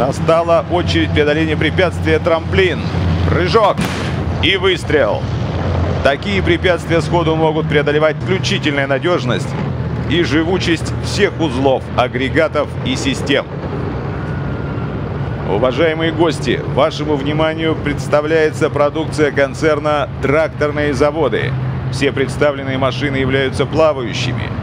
Настала очередь преодоления препятствия трамплин. Прыжок и выстрел. Такие препятствия сходу могут преодолевать исключительная надежность и живучесть всех узлов, агрегатов и систем. Уважаемые гости, вашему вниманию представляется продукция концерна «Тракторные заводы». Все представленные машины являются плавающими.